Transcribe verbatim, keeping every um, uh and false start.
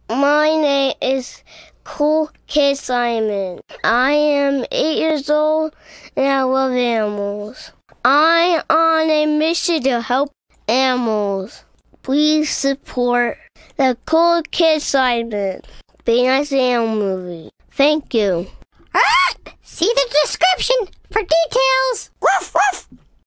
My name is Kool Kid Simon. I am eight years old and I love animals. I'm on a mission to help animals. Please support the Kool Kid Simon Be Nice Animal movie. Thank you. All right, see the description for details. Woof, woof.